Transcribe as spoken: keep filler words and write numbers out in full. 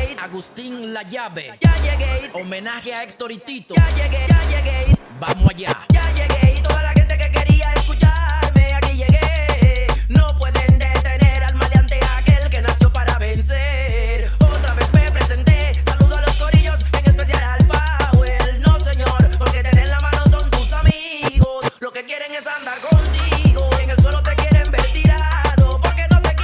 llegué. Agustín La Llave, ya llegué. Homenaje a Héctor y Tito, ya llegué, ya llegué. Vamos allá.